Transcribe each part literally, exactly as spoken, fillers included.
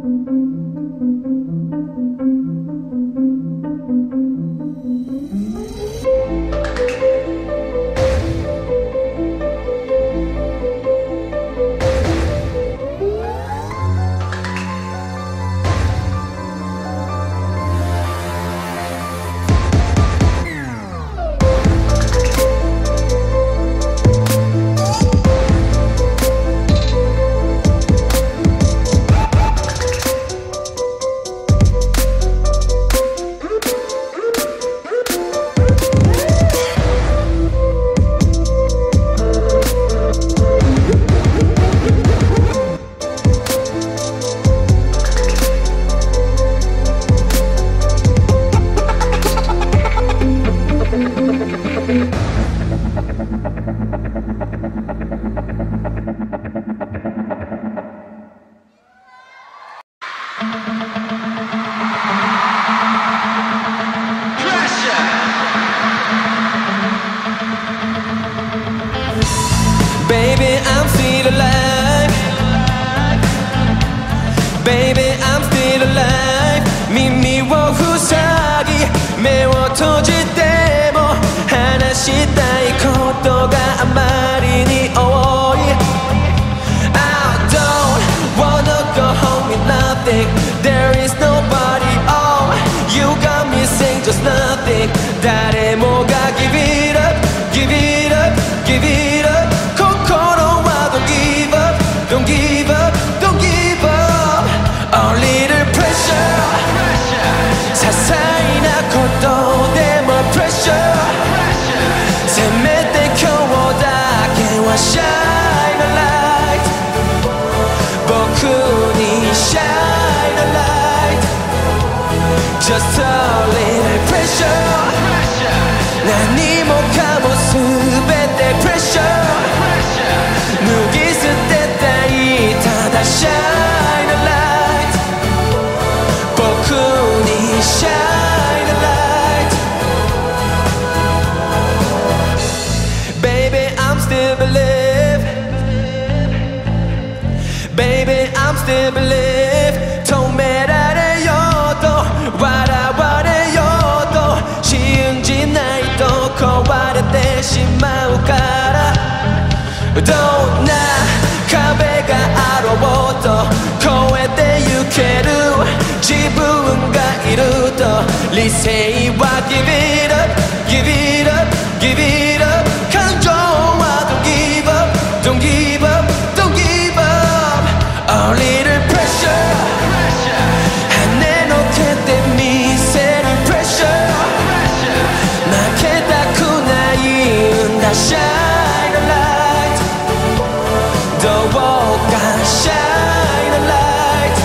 Baby, I'm still alive. Baby, I'm still alive. 耳を塞ぎ目を閉じても話したいことがあまりに多い。 I don't wanna go home with nothing. There is nobody. Oh, you got me saying just nothing. 誰もが give it up, give it up, give it up. Don't give up, don't give up. A little pressure. 些細なことでも pressure. せめて今日だけは shine a light. 僕に shine a light. Just a little pressure. 何もかも全て pressure. 脱ぎ捨てただ shine a light 僕に shine a light Baby I'm still believe Baby I'm still believe 止められようと笑われようと信じないと壊れてしまうからどんな壁があろうと越えてゆける自分がいると理性は Give it up, give it up, give it up 感情は Don't give up, don't give up, don't give up A little pressure 跳ねのけてみせる pressure 負けたくないんだ Shine a light どうか shine a light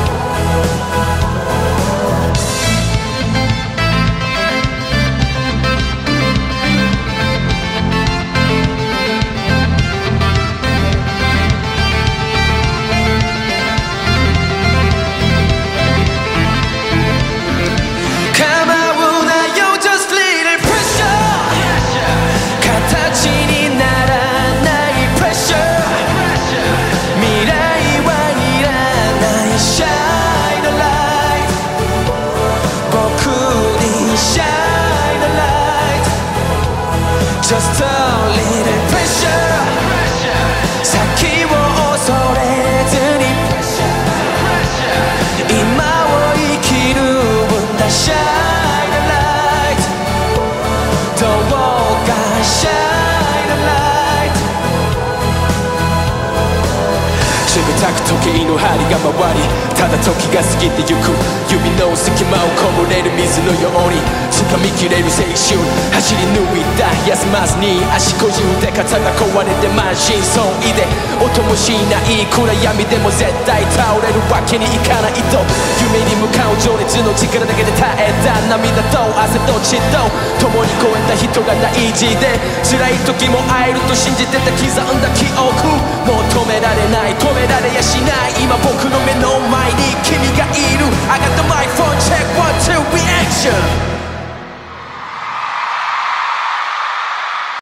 Come on now, just little pressure 形にならない pressure未来はいらない Shine a light 僕に Shine a light Just a little pressure 先を恐れずに今を生きるんだ Shine a light どうか Shine a lightチクタク時計の針が回りただ時が過ぎてゆく指の隙間をこぼれる水のように掴みきれる青春走り抜いた休まずに足腰腕肩が壊れて満身創痍で音もしない暗闇でも絶対倒れるわけにいかないと夢に向かう情熱の力だけで耐えた涙と汗と血と共に越えた人が大事で辛い時も会えると信じてた刻んだ記憶もう止められない止められやしない今僕の目の前に君がいる I got the mic phone check one two reaction